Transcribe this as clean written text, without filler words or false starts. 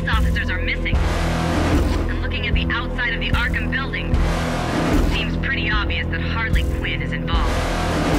police officers are missing. And looking at the outside of the Arkham building, it seems pretty obvious that Harley Quinn is involved.